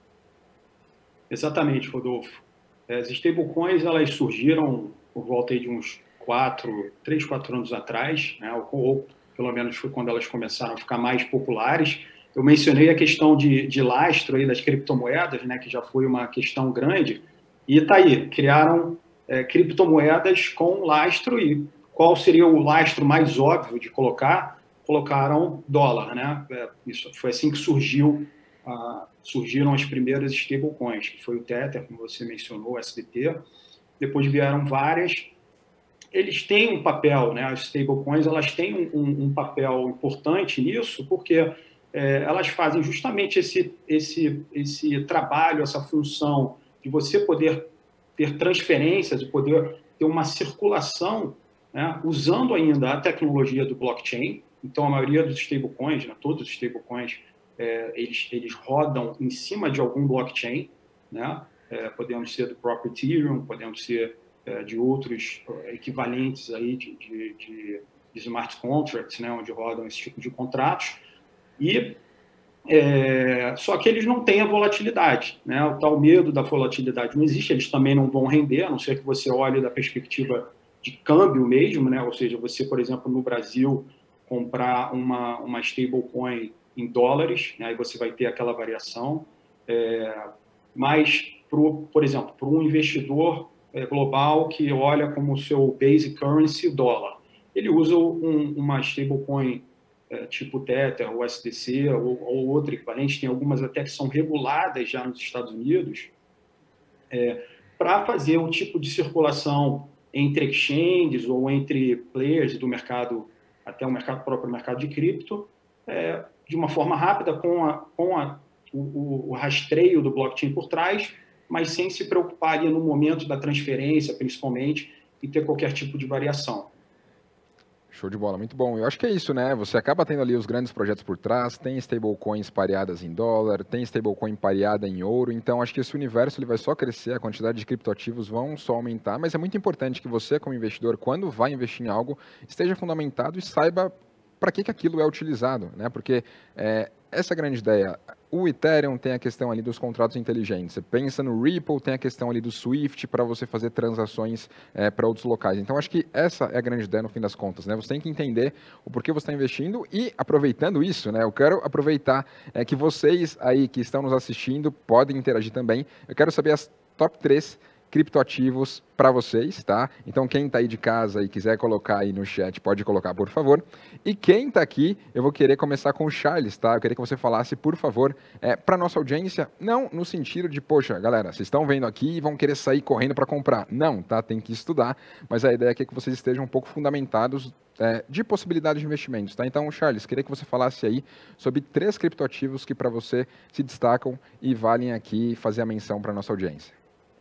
Exatamente, Rodolfo. As stablecoins, elas surgiram por volta aí de uns quatro, três, quatro anos atrás, né? ou, ou pelo menos foi quando elas começaram a ficar mais populares. Eu mencionei a questão de, de lastro aí das criptomoedas, né, que já foi uma questão grande, e está aí, criaram é, criptomoedas com lastro, e qual seria o lastro mais óbvio de colocar? Colocaram dólar, né? É, isso foi assim que surgiu, ah, surgiram as primeiras stablecoins, que foi o Tether, como você mencionou, o S D T, depois vieram várias. Eles têm um papel, né? As stablecoins, elas têm um, um, um papel importante nisso, porque É, elas fazem justamente esse, esse, esse trabalho, essa função de você poder ter transferências, de poder ter uma circulação, né, usando ainda a tecnologia do blockchain. Então, a maioria dos stablecoins, né, todos os stablecoins, é, eles, eles rodam em cima de algum blockchain, né, é, podendo ser do próprio Ethereum, podendo ser é, de outros equivalentes aí de, de, de, de smart contracts, né, onde rodam esse tipo de contratos. E, é, só que eles não têm a volatilidade, né? O tal medo da volatilidade não existe, eles também não vão render, a não ser que você olhe da perspectiva de câmbio mesmo, né? Ou seja, você, por exemplo, no Brasil, comprar uma, uma stablecoin em dólares, né? Aí você vai ter aquela variação, é, mas, pro, por exemplo, para um investidor é, global que olha como seu basic currency o dólar, ele usa um, uma stablecoin É, tipo Tether, ou S D C, ou, ou outro equivalente, tem algumas até que são reguladas já nos Estados Unidos, é, para fazer um tipo de circulação entre exchanges ou entre players do mercado, até o mercado, próprio mercado de cripto, é, de uma forma rápida, com, a, com a, o, o rastreio do blockchain por trás, mas sem se preocupar ali no momento da transferência, principalmente, e ter qualquer tipo de variação. Show de bola, muito bom. Eu acho que é isso, né? Você acaba tendo ali os grandes projetos por trás, tem stablecoins pareadas em dólar, tem stablecoin pareada em ouro, então acho que esse universo ele vai só crescer, a quantidade de criptoativos vão só aumentar, mas é muito importante que você, como investidor, quando vai investir em algo, esteja fundamentado e saiba para que, que aquilo é utilizado, né? Porque é, essa é a grande ideia. O Ethereum tem a questão ali dos contratos inteligentes. Você pensa no Ripple, tem a questão ali do Swift para você fazer transações é, para outros locais. Então, acho que essa é a grande ideia no fim das contas, né? Você tem que entender o porquê você está investindo e, aproveitando isso, né? Eu quero aproveitar é, que vocês aí que estão nos assistindo podem interagir também. Eu quero saber as top três criptoativos para vocês, tá? Então, quem está aí de casa e quiser colocar aí no chat, pode colocar, por favor. E quem está aqui, eu vou querer começar com o Charles, tá? Eu queria que você falasse, por favor, é, para nossa audiência, não no sentido de, poxa, galera, vocês estão vendo aqui e vão querer sair correndo para comprar. Não, tá? Tem que estudar, mas a ideia aqui é que vocês estejam um pouco fundamentados é, de possibilidades de investimentos, tá? Então, Charles, queria que você falasse aí sobre três criptoativos que para você se destacam e valem aqui fazer a menção para nossa audiência.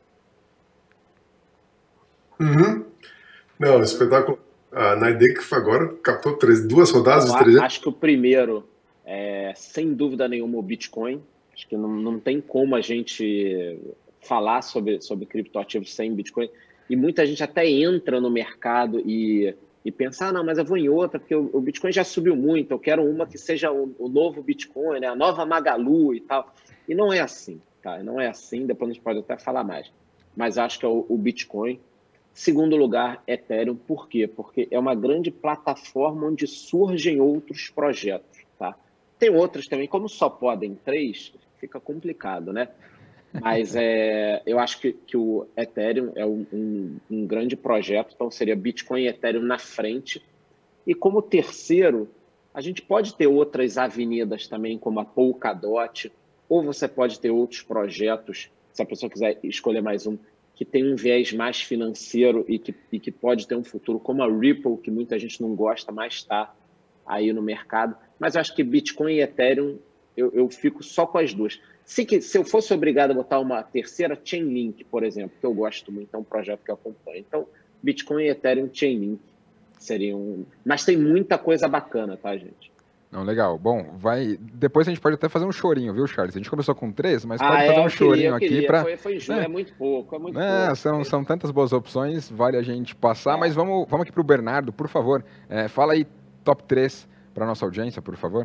Uhum. Não, espetáculo. A Naideck agora captou três, duas rodadas de três. Acho que o primeiro é, sem dúvida nenhuma, o Bitcoin. Acho que não, não tem como a gente falar sobre, sobre criptoativos sem Bitcoin. E muita gente até entra no mercado e, e pensa, ah, não, mas eu vou em outra, porque o, o Bitcoin já subiu muito, eu quero uma que seja o, o novo Bitcoin, né? A nova Magalu e tal. E não é assim, tá? Não é assim, depois a gente pode até falar mais. Mas acho que é o, o Bitcoin. Segundo lugar, Ethereum. Por quê? Porque é uma grande plataforma onde surgem outros projetos, tá? Tem outras também, como só podem três, fica complicado, né? Mas é, eu acho que, que o Ethereum é um, um, um grande projeto, então seria Bitcoin e Ethereum na frente. E como terceiro, a gente pode ter outras avenidas também, como a Polkadot, ou você pode ter outros projetos, se a pessoa quiser escolher mais um, que tem um viés mais financeiro e que, e que pode ter um futuro, como a Ripple, que muita gente não gosta, mas está aí no mercado. Mas eu acho que Bitcoin e Ethereum, eu, eu fico só com as duas. Se, que, se eu fosse obrigado a botar uma terceira, Chainlink, por exemplo, que eu gosto muito, é um projeto que eu acompanho. Então, Bitcoin e Ethereum, Chainlink seriam... Mas tem muita coisa bacana, tá, gente? Não, legal. Bom, vai. Depois a gente pode até fazer um chorinho, viu, Charles? A gente começou com três, mas ah, pode é, fazer um eu chorinho queria, aqui para. para. Foi, foi juro, é. é muito pouco, é muito é, pouco. São, são tantas boas opções, vale a gente passar, É. mas vamos, vamos aqui para o Bernardo, por favor. É, fala aí top três para nossa audiência, por favor.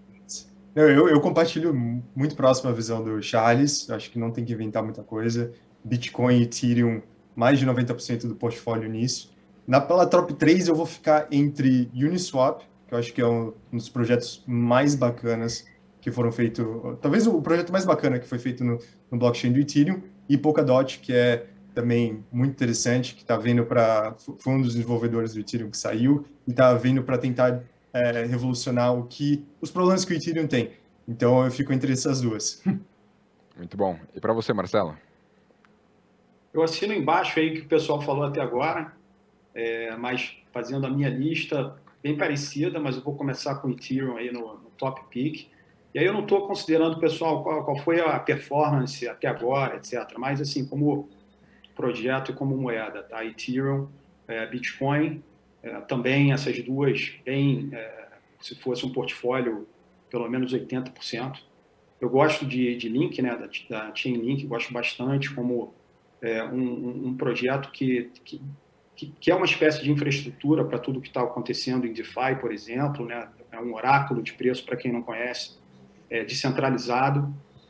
Eu, eu compartilho muito próximo a visão do Charles, acho que não tem que inventar muita coisa. Bitcoin e Ethereum, mais de noventa por cento do portfólio nisso. Na, pela top três eu vou ficar entre Uniswap, que eu acho que é um, um dos projetos mais bacanas que foram feitos, talvez o projeto mais bacana que foi feito no, no blockchain do Ethereum, e Polkadot, que é também muito interessante, que está vindo para, foi um dos desenvolvedores do Ethereum que saiu, e está vindo para tentar é, revolucionar o que, os problemas que o Ethereum tem. Então eu fico entre essas duas. Muito bom. E para você, Marcelo? Eu assino embaixo aí que o pessoal falou até agora, é, mas fazendo a minha lista bem parecida, mas eu vou começar com o Ethereum aí no, no top pick. E aí eu não estou considerando, pessoal, qual, qual foi a performance até agora, etcétera. Mas, assim, como projeto e como moeda, tá? Ethereum, é, Bitcoin, é, também essas duas, bem, é, se fosse um portfólio, pelo menos oitenta por cento. Eu gosto de, de Link, né, da, da Chainlink, gosto bastante como é, um, um projeto que... que Que, que é uma espécie de infraestrutura para tudo que está acontecendo em DeFi, por exemplo, né? É um oráculo de preço, para quem não conhece, é descentralizado.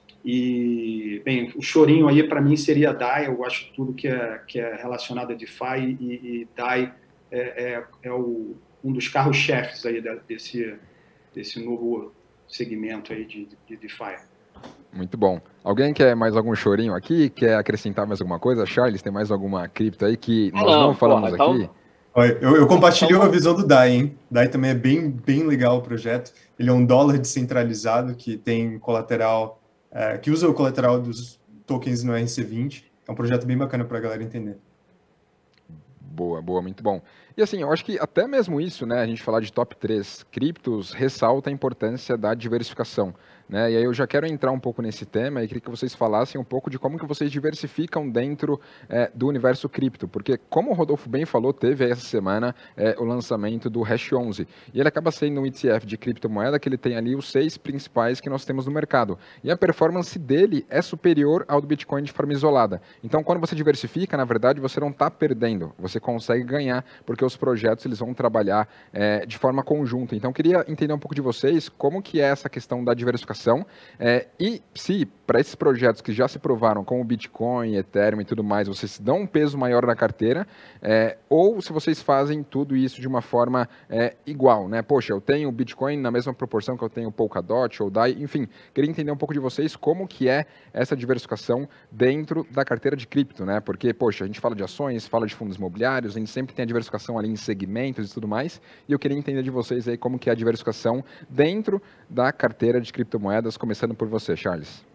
E, bem, o chorinho aí, para mim, seria D A I. Eu gosto de tudo que é, que é relacionado a DeFi, e, e D A I é, é, é o, um dos carros-chefes aí desse, desse novo segmento aí de, de DeFi. Muito bom. Alguém quer mais algum chorinho aqui? Quer acrescentar mais alguma coisa? Charles, tem mais alguma cripto aí que nós não, não falamos porra, aqui? Então... Eu, eu compartilho a visão do D A I, hein? D A I também é bem, bem legal o projeto. Ele é um dólar descentralizado que tem colateral, é, que usa o colateral dos tokens no R C vinte. É um projeto bem bacana para a galera entender. Boa, boa, muito bom. E assim, eu acho que até mesmo isso, né, a gente falar de top três criptos, ressalta a importância da diversificação. Né? E aí eu já quero entrar um pouco nesse tema e queria que vocês falassem um pouco de como que vocês diversificam dentro é, do universo cripto, porque como o Rodolfo bem falou, teve essa semana é, o lançamento do Hash onze, e ele acaba sendo um E T F de criptomoeda que ele tem ali os seis principais que nós temos no mercado, e a performance dele é superior ao do Bitcoin de forma isolada. Então quando você diversifica, na verdade, você não está perdendo, você consegue ganhar, porque os projetos eles vão trabalhar é, de forma conjunta. Então eu queria entender um pouco de vocês como que é essa questão da diversificação. É, e se para esses projetos que já se provaram, como Bitcoin, Ethereum e tudo mais, vocês dão um peso maior na carteira, é, ou se vocês fazem tudo isso de uma forma é, igual, né? Poxa, eu tenho Bitcoin na mesma proporção que eu tenho Polkadot ou D A I, enfim, queria entender um pouco de vocês como que é essa diversificação dentro da carteira de cripto, né? Porque, poxa, a gente fala de ações, fala de fundos imobiliários, a gente sempre tem a diversificação ali em segmentos e tudo mais, e eu queria entender de vocês aí como que é a diversificação dentro da carteira de criptomoedas. Moedas, começando por você, Charles.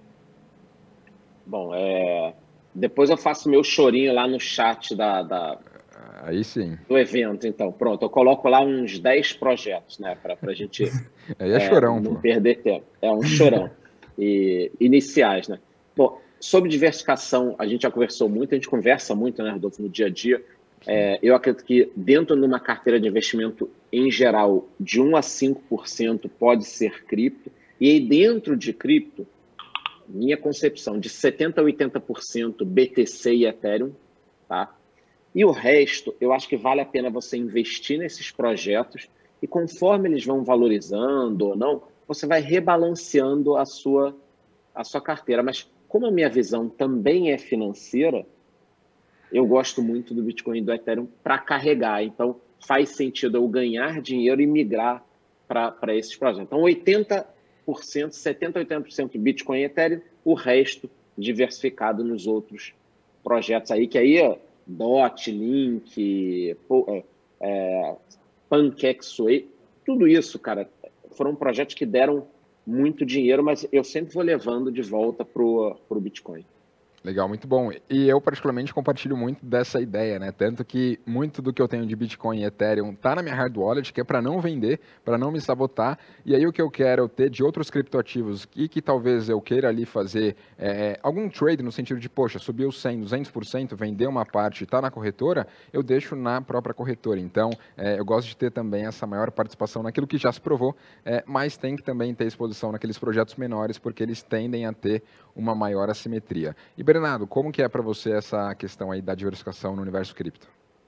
Bom, é... depois eu faço meu chorinho lá no chat da, da... Aí sim. do evento. Então, pronto, eu coloco lá uns dez projetos, né, para a gente Aí é, é chorão, não pô. perder tempo. É um chorão. E iniciais, né? Bom, sobre diversificação, a gente já conversou muito, a gente conversa muito, né, Rodolfo, no dia a dia. É, eu acredito que dentro de uma carteira de investimento, em geral, de um a cinco por cento pode ser cripto. E aí dentro de cripto, minha concepção, de setenta por cento a oitenta por cento B T C e Ethereum, tá? E o resto, eu acho que vale a pena você investir nesses projetos e conforme eles vão valorizando ou não, você vai rebalanceando a sua, a sua carteira. Mas como a minha visão também é financeira, eu gosto muito do Bitcoin e do Ethereum para carregar. Então, faz sentido eu ganhar dinheiro e migrar para esses projetos. Então, oitenta por cento, setenta por cento, oitenta por cento Bitcoin e Ethereum, o resto diversificado nos outros projetos aí, que aí é D O T, Link, é, PancakeSway, tudo isso, cara, foram projetos que deram muito dinheiro, mas eu sempre vou levando de volta para o Bitcoin. Legal, muito bom. E eu, particularmente, compartilho muito dessa ideia, né? Tanto que muito do que eu tenho de Bitcoin e Ethereum tá na minha hard wallet, que é para não vender, para não me sabotar. E aí o que eu quero ter de outros criptoativos e que talvez eu queira ali fazer é, algum trade no sentido de, poxa, subiu cem, duzentos por cento, vender uma parte e tá na corretora, eu deixo na própria corretora. Então, é, eu gosto de ter também essa maior participação naquilo que já se provou, é, mas tem que também ter exposição naqueles projetos menores, porque eles tendem a ter uma maior assimetria. E Bernardo, como que é para você essa questão aí da diversificação no universo cripto?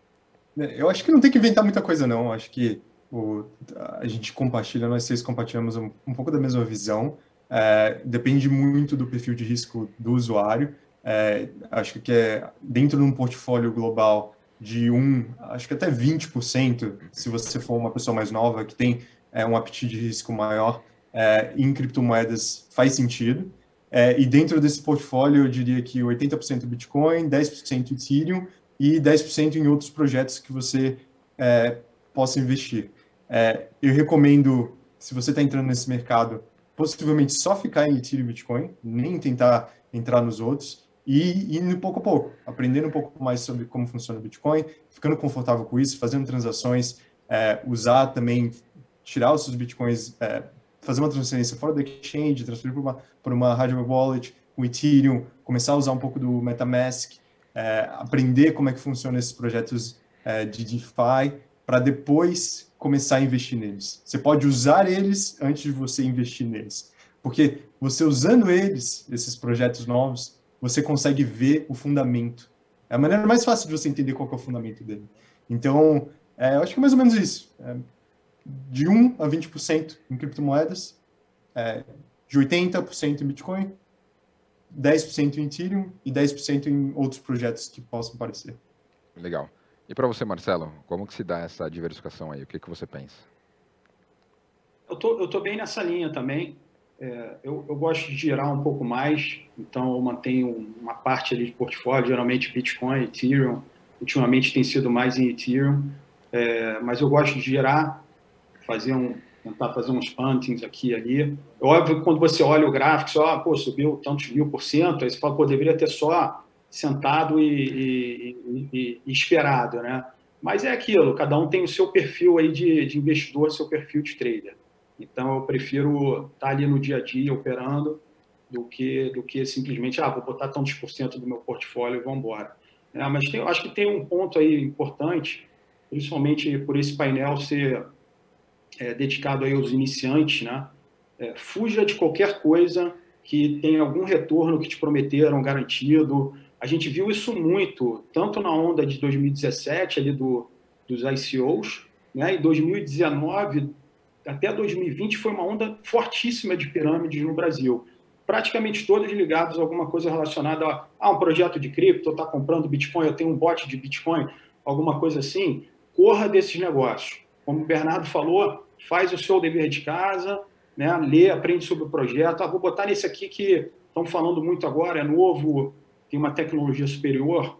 Eu acho que não tem que inventar muita coisa, não. Acho que o, a gente compartilha, nós seis compartilhamos um, um pouco da mesma visão. É, depende muito do perfil de risco do usuário. É, acho que é dentro de um portfólio global de um, acho que até vinte por cento, se você for uma pessoa mais nova que tem é, um apetite de risco maior, é, em criptomoedas faz sentido. É, e dentro desse portfólio, eu diria que oitenta por cento Bitcoin, dez por cento Ethereum e dez por cento em outros projetos que você é, possa investir. É, eu recomendo, se você está entrando nesse mercado, possivelmente só ficar em Ethereum e Bitcoin, nem tentar entrar nos outros, e indo pouco a pouco, aprendendo um pouco mais sobre como funciona o Bitcoin, ficando confortável com isso, fazendo transações, é, usar também, tirar os seus Bitcoins, é, fazer uma transferência fora da exchange, transferir para uma, para uma hardware wallet, o Ethereum, começar a usar um pouco do MetaMask, é, aprender como é que funcionam esses projetos é, de DeFi, para depois começar a investir neles. Você pode usar eles antes de você investir neles. Porque você usando eles, esses projetos novos, você consegue ver o fundamento. É a maneira mais fácil de você entender qual que é o fundamento dele. Então, é, eu acho que é mais ou menos isso. É, de um a vinte por cento em criptomoedas, é, de oitenta por cento em Bitcoin, dez por cento em Ethereum e dez por cento em outros projetos que possam aparecer. Legal. E para você, Marcelo, como que se dá essa diversificação aí? O que, que você pensa? Eu tô, eu tô bem nessa linha também. É, eu, eu gosto de girar um pouco mais, então eu mantenho uma parte ali de portfólio, geralmente Bitcoin, Ethereum. Ultimamente tem sido mais em Ethereum, é, mas eu gosto de girar, fazer um, tentar fazer uns puntings aqui e ali. É óbvio que quando você olha o gráfico, só, pô, subiu tantos mil por cento, aí você fala, pô, deveria ter só sentado e, e, e, e esperado, né? Mas é aquilo, cada um tem o seu perfil aí de, de investidor, seu perfil de trader. Então, eu prefiro estar ali no dia a dia, operando, do que, do que simplesmente, ah, vou botar tantos por cento do meu portfólio e vamos embora. É, mas tem, acho que tem um ponto aí importante, principalmente por esse painel ser é, dedicado aí aos iniciantes, né? É, fuja de qualquer coisa que tenha algum retorno que te prometeram garantido. A gente viu isso muito, tanto na onda de dois mil e dezessete, ali do, dos I C Os, né? Em dois mil e dezenove, até dois mil e vinte, foi uma onda fortíssima de pirâmides no Brasil. Praticamente todos ligados a alguma coisa relacionada a, a um projeto de cripto, está comprando Bitcoin, eu tenho um bot de Bitcoin, alguma coisa assim. Corra desses negócios. Como o Bernardo falou, faz o seu dever de casa, né? Lê, aprende sobre o projeto. Ah, vou botar nesse aqui que estão falando muito agora, é novo, tem uma tecnologia superior.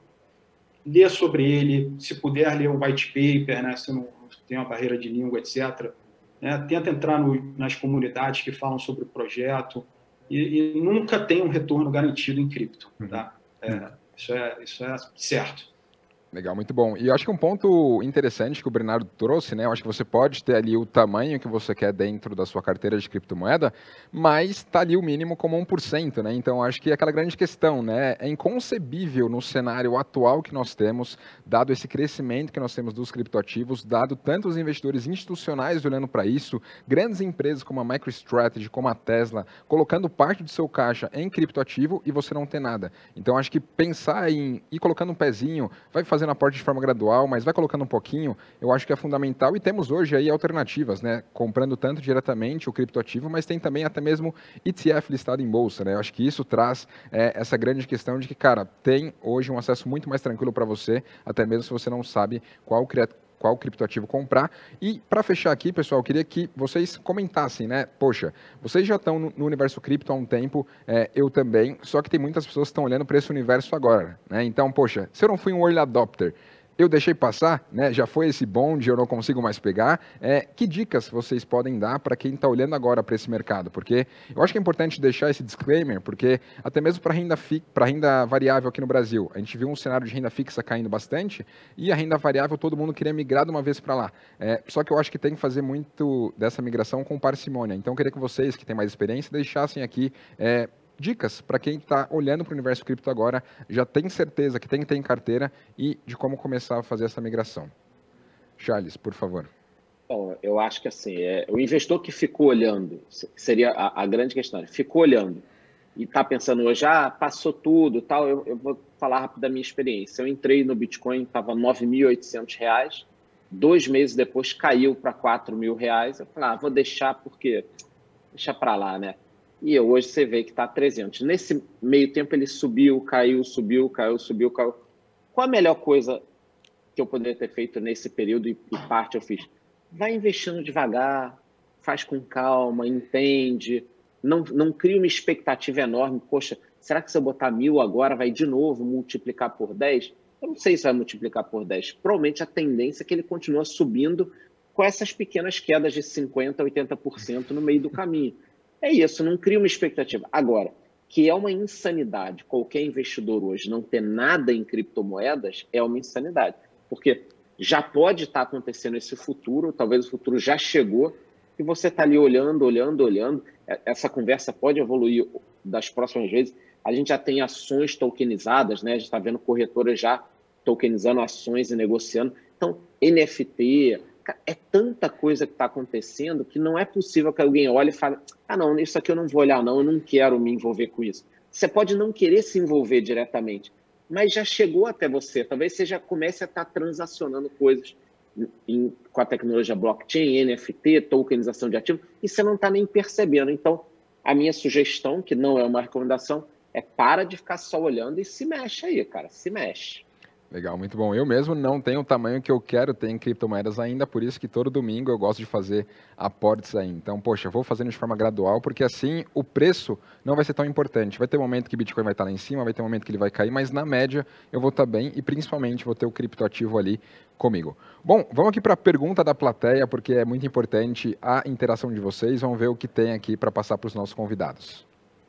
Lê sobre ele, se puder ler o white paper, né? Se não tem uma barreira de língua, etcétera. Né? Tenta entrar no, nas comunidades que falam sobre o projeto e, e nunca tem um retorno garantido em cripto. Tá? É, isso, é, isso é certo. Legal, muito bom. E eu acho que um ponto interessante que o Bernardo trouxe, né? Eu acho que você pode ter ali o tamanho que você quer dentro da sua carteira de criptomoeda, mas está ali o mínimo como um por cento, né? Então, acho que é aquela grande questão, né? É inconcebível no cenário atual que nós temos, dado esse crescimento que nós temos dos criptoativos, dado tantos investidores institucionais olhando para isso, grandes empresas como a MicroStrategy, como a Tesla, colocando parte do seu caixa em criptoativo e você não ter nada. Então, acho que pensar em ir colocando um pezinho, vai fazer fazendo aporte de forma gradual, mas vai colocando um pouquinho, eu acho que é fundamental. E temos hoje aí alternativas, né? Comprando tanto diretamente o criptoativo, mas tem também até mesmo E T F listado em bolsa, né? Eu acho que isso traz é, essa grande questão de que, cara, tem hoje um acesso muito mais tranquilo para você, até mesmo se você não sabe qual criativo qual criptoativo comprar. E para fechar aqui, pessoal, eu queria que vocês comentassem, né? Poxa, vocês já estão no, no universo cripto há um tempo, é, eu também, só que tem muitas pessoas que estão olhando para esse universo agora, né? Então, poxa, se eu não fui um early adopter, eu deixei passar, né? Já foi esse bonde, eu não consigo mais pegar. É, que dicas vocês podem dar para quem está olhando agora para esse mercado? Porque eu acho que é importante deixar esse disclaimer, porque até mesmo para renda, fi para renda variável aqui no Brasil, a gente viu um cenário de renda fixa caindo bastante e a renda variável todo mundo queria migrar de uma vez para lá. É, só que eu acho que tem que fazer muito dessa migração com parcimônia. Então eu queria que vocês, que têm mais experiência, deixassem aqui É, dicas para quem está olhando para o universo cripto agora, já tem certeza que tem que ter em carteira e de como começar a fazer essa migração. Charles, por favor. Bom, eu acho que assim, é, o investidor que ficou olhando, seria a, a grande questão, ficou olhando e está pensando hoje, ah, passou tudo tal, eu, eu vou falar rápido da minha experiência. Eu entrei no Bitcoin, estava nove mil e oitocentos reais, dois meses depois caiu para quatro mil reais, eu falei, ah, vou deixar porque, deixa para lá, né? E hoje você vê que está trezentos. Nesse meio tempo ele subiu, caiu, subiu, caiu, subiu, caiu. Qual a melhor coisa que eu poderia ter feito nesse período e, e parte eu fiz? Vai investindo devagar, faz com calma, entende, não, não cria uma expectativa enorme. Poxa, será que se eu botar mil agora vai de novo multiplicar por dez? Eu não sei se vai multiplicar por dez. Provavelmente a tendência é que ele continua subindo com essas pequenas quedas de cinquenta por cento, oitenta por cento no meio do caminho. É isso, não cria uma expectativa. Agora, que é uma insanidade qualquer investidor hoje não ter nada em criptomoedas, é uma insanidade. Porque já pode estar acontecendo esse futuro, talvez o futuro já chegou, e você está ali olhando, olhando, olhando. Essa conversa pode evoluir das próximas vezes. A gente já tem ações tokenizadas, né? A gente está vendo corretoras já tokenizando ações e negociando. Então, N F T... É tanta coisa que está acontecendo que não é possível que alguém olhe e fale, ah, não, isso aqui eu não vou olhar, não, eu não quero me envolver com isso. Você pode não querer se envolver diretamente, mas já chegou até você. Talvez você já comece a estar transacionando coisas em, com a tecnologia blockchain, N F T, tokenização de ativos, e você não está nem percebendo. Então, a minha sugestão, que não é uma recomendação, é para de ficar só olhando e se mexe aí, cara, se mexe. Legal, muito bom. Eu mesmo não tenho o tamanho que eu quero ter em criptomoedas ainda, por isso que todo domingo eu gosto de fazer aportes aí. Então, poxa, vou fazendo de forma gradual, porque assim o preço não vai ser tão importante. Vai ter um momento que o Bitcoin vai estar lá em cima, vai ter um momento que ele vai cair, mas na média eu vou estar bem e principalmente vou ter o criptoativo ali comigo. Bom, vamos aqui para a pergunta da plateia, porque é muito importante a interação de vocês. Vamos ver o que tem aqui para passar para os nossos convidados.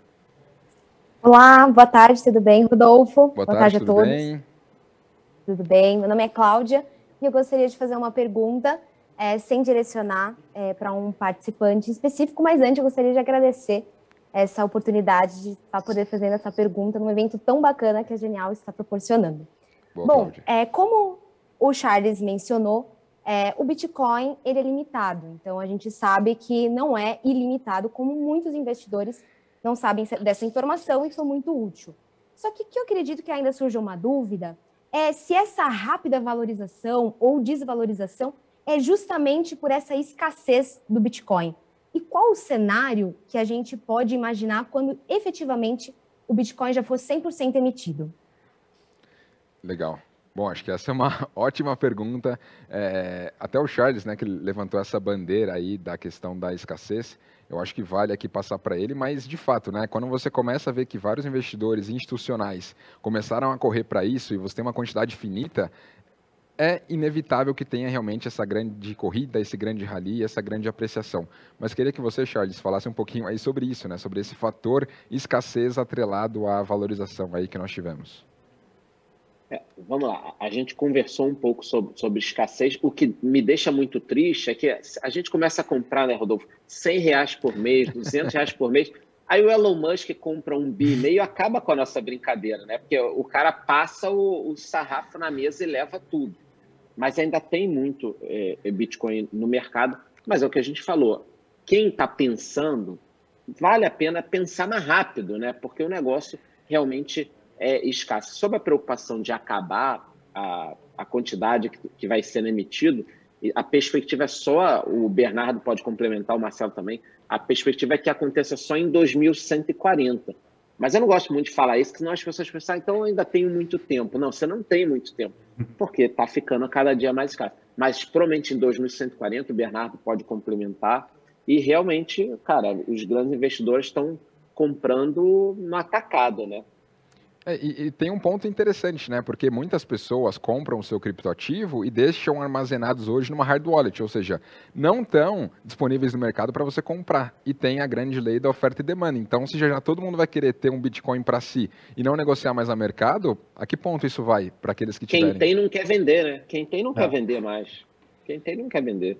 Olá, boa tarde, tudo bem, Rodolfo? Boa, boa tarde, tarde a tudo todos. Bem? Tudo bem? Meu nome é Cláudia. e eu gostaria de fazer uma pergunta, é, sem direcionar é, para um participante específico, mas antes eu gostaria de agradecer essa oportunidade de estar poder fazendo essa pergunta num evento tão bacana que a Genial está proporcionando. Boa, Bom, Cláudia. é, como o Charles mencionou, é, o Bitcoin ele é limitado, então a gente sabe que não é ilimitado, como muitos investidores não sabem dessa informação e foi muito útil. Só que o que eu acredito que ainda surge uma dúvida é se essa rápida valorização ou desvalorização é justamente por essa escassez do Bitcoin. E qual o cenário que a gente pode imaginar quando efetivamente o Bitcoin já for cem por cento emitido? Legal. Bom, acho que essa é uma ótima pergunta. É, até o Charles, né, que levantou essa bandeira aí da questão da escassez, eu acho que vale aqui passar para ele, mas de fato, né, quando você começa a ver que vários investidores institucionais começaram a correr para isso e você tem uma quantidade finita, é inevitável que tenha realmente essa grande corrida, esse grande rally, essa grande apreciação. Mas queria que você, Charles, falasse um pouquinho aí sobre isso, né, sobre esse fator escassez atrelado à valorização aí que nós tivemos. É, vamos lá, a gente conversou um pouco sobre, sobre escassez. O que me deixa muito triste é que a gente começa a comprar, né, Rodolfo, cem reais por mês, duzentos reais por mês, aí o Elon Musk compra um bi e meio e acaba com a nossa brincadeira, né? Porque o cara passa o, o sarrafo na mesa e leva tudo. Mas ainda tem muito é, Bitcoin no mercado, mas é o que a gente falou, quem está pensando, vale a pena pensar mais rápido, né? Porque o negócio realmente é escasso. Sobre a preocupação de acabar a, a quantidade que, que vai sendo emitido, a perspectiva é só, o Bernardo pode complementar, o Marcelo também, a perspectiva é que aconteça só em dois mil cento e quarenta. Mas eu não gosto muito de falar isso, senão as pessoas pensam, ah, então eu ainda tenho muito tempo. Não, você não tem muito tempo, porque está ficando cada dia mais escasso. Mas provavelmente em dois mil cento e quarenta, o Bernardo pode complementar, e realmente, cara, os grandes investidores estão comprando no atacado, né? É, e, e tem um ponto interessante, né? Porque muitas pessoas compram o seu criptoativo e deixam armazenados hoje numa hard wallet, ou seja, não estão disponíveis no mercado para você comprar. E tem a grande lei da oferta e demanda. Então, se já todo mundo vai querer ter um Bitcoin para si e não negociar mais a mercado, a que ponto isso vai para aqueles que tiverem? Quem tem não quer vender, né? Quem tem não É. quer vender mais. Quem tem não quer vender.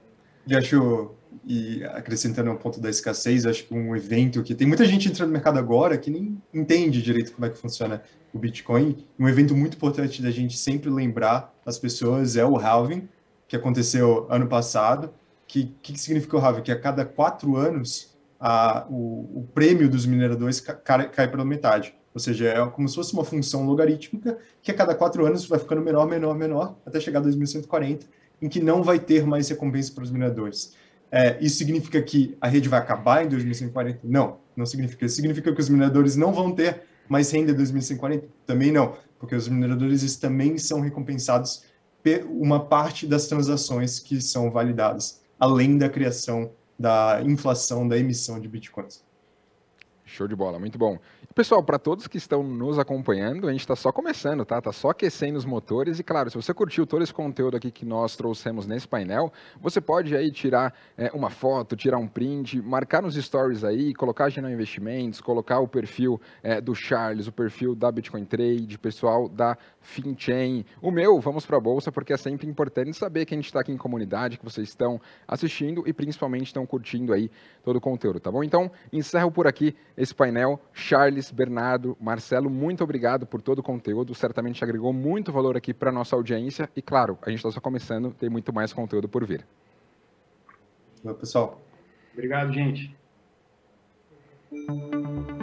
E acho, e acrescentando um ponto da escassez, acho que um evento que tem muita gente entrando no mercado agora que nem entende direito como é que funciona o Bitcoin. Um evento muito importante da gente sempre lembrar as pessoas é o halving, que aconteceu ano passado. Que que, que significa o halving? Que a cada quatro anos a, o, o prêmio dos mineradores cai, cai pela metade. Ou seja, é como se fosse uma função logarítmica que a cada quatro anos vai ficando menor, menor, menor, até chegar a dois mil cento e quarenta, em que não vai ter mais recompensa para os mineradores. É, isso significa que a rede vai acabar em dois mil cento e quarenta? Não, não significa. Isso significa que os mineradores não vão ter mais renda em dois mil cento e quarenta? Também não, porque os mineradores também são recompensados por uma parte das transações que são validadas, além da criação, da inflação, da emissão de bitcoins. Show de bola, muito bom. Pessoal, para todos que estão nos acompanhando, a gente está só começando, tá? Tá só aquecendo os motores e, claro, se você curtiu todo esse conteúdo aqui que nós trouxemos nesse painel, você pode aí tirar é, uma foto, tirar um print, marcar nos stories aí, colocar a Genial Investimentos, colocar o perfil é, do Charles, o perfil da Bitcoin Trade, pessoal da FinChain, o meu, vamos para a Bolsa, porque é sempre importante saber que a gente está aqui em comunidade, que vocês estão assistindo e principalmente estão curtindo aí todo o conteúdo, tá bom? Então, encerro por aqui esse painel. Charles, Bernardo, Marcelo, muito obrigado por todo o conteúdo, certamente agregou muito valor aqui para a nossa audiência e, claro, a gente está só começando, tem muito mais conteúdo por vir. Valeu, pessoal. Obrigado, gente.